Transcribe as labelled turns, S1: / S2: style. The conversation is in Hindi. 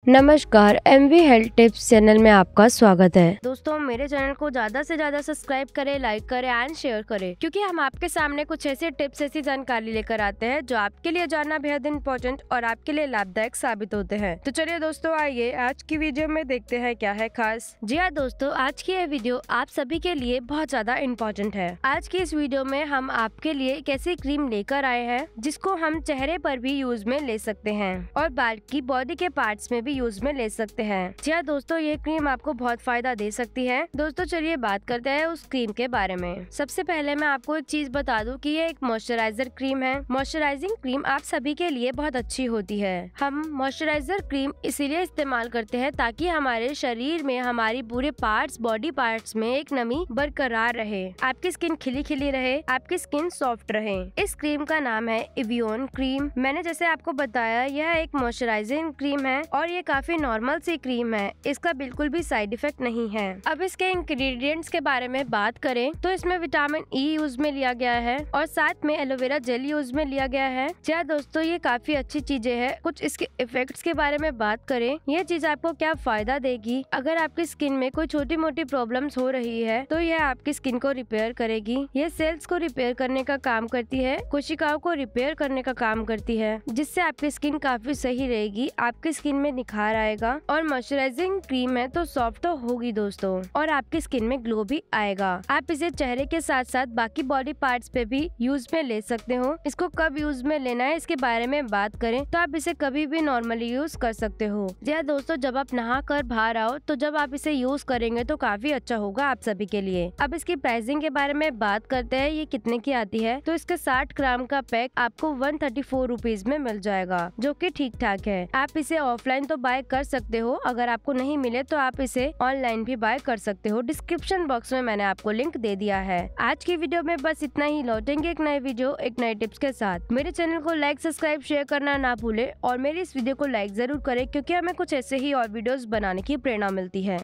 S1: नमस्कार, MV हेल्थ टिप्स चैनल में आपका स्वागत है। दोस्तों, मेरे चैनल को ज्यादा से ज्यादा सब्सक्राइब करें, लाइक करें एंड शेयर करें, क्योंकि हम आपके सामने कुछ ऐसे टिप्स, ऐसी जानकारी लेकर आते हैं जो आपके लिए जानना बेहद इम्पोर्टेंट और आपके लिए लाभदायक साबित होते हैं। तो चलिए दोस्तों, आइए आज की वीडियो में देखते हैं क्या है खास। जी हाँ दोस्तों, आज की यह वीडियो आप सभी के लिए बहुत ज्यादा इम्पोर्टेंट है। आज की इस वीडियो में हम आपके लिए एक ऐसी क्रीम लेकर आए हैं जिसको हम चेहरे पर भी यूज में ले सकते हैं और बाकी बॉडी के पार्ट्स में भी यूज में ले सकते हैं। जी हाँ दोस्तों, ये क्रीम आपको बहुत फायदा दे सकती है। दोस्तों चलिए बात करते हैं उस क्रीम के बारे में। सबसे पहले मैं आपको एक चीज बता दूं कि ये एक मॉइस्चराइजर क्रीम है। मॉइस्चराइजिंग क्रीम आप सभी के लिए बहुत अच्छी होती है। हम मॉइस्चराइजर क्रीम इसीलिए इस्तेमाल करते हैं ताकि हमारे शरीर में, हमारी पूरे पार्ट्स, बॉडी पार्ट्स में एक नमी बरकरार रहे, आपकी स्किन खिली खिली रहे, आपकी स्किन सॉफ्ट रहे। इस क्रीम का नाम है एवियन क्रीम। मैंने जैसे आपको बताया, यह एक मॉइस्चराइजिंग क्रीम है और ये काफी नॉर्मल सी क्रीम है। इसका बिल्कुल भी साइड इफेक्ट नहीं है। अब इसके इंग्रेडिएंट्स के बारे में बात करें तो इसमें विटामिन ई यूज में लिया गया है और साथ में एलोवेरा जेल यूज में लिया गया है। जी दोस्तों, ये काफी अच्छी चीजें हैं। कुछ इसके इफेक्ट्स के बारे में बात करें, ये चीज आपको क्या फायदा देगी। अगर आपकी स्किन में कोई छोटी मोटी प्रॉब्लम्स हो रही है तो यह आपकी स्किन को रिपेयर करेगी। ये सेल्स को रिपेयर करने का काम करती है, कोशिकाओं को रिपेयर करने का काम करती है, जिससे आपकी स्किन काफी सही रहेगी, आपकी स्किन में निखार आएगा। और मॉइस्चराइजिंग क्रीम है तो सॉफ्ट तो होगी दोस्तों, और आपकी स्किन में ग्लो भी आएगा। आप इसे चेहरे के साथ साथ बाकी बॉडी पार्ट्स पे भी यूज में ले सकते हो। इसको कब यूज में लेना है इसके बारे में बात करें तो आप इसे कभी भी नॉर्मली यूज कर सकते हो। जी हाँ दोस्तों, जब आप नहा कर बाहर आओ तो जब आप इसे यूज करेंगे तो काफी अच्छा होगा आप सभी के लिए। अब इसकी प्राइसिंग के बारे में बात करते हैं, ये कितने की आती है। तो इसके 60 ग्राम का पैक आपको 134 रुपीज में मिल जाएगा, जो कि ठीक ठाक है। आप इसे ऑफलाइन तो बाय कर सकते हो, अगर आपको नहीं मिले तो आप इसे ऑनलाइन भी बाय कर सकते हो। डिस्क्रिप्शन बॉक्स में मैंने आपको लिंक दे दिया है। आज की वीडियो में बस इतना ही। लौटेंगे एक नए वीडियो, एक नए टिप्स के साथ। मेरे चैनल को लाइक, सब्सक्राइब, शेयर करना ना भूले और मेरी इस वीडियो को लाइक जरूर करें, क्योंकि हमें कुछ ऐसे ही और वीडियोस बनाने की प्रेरणा मिलती है।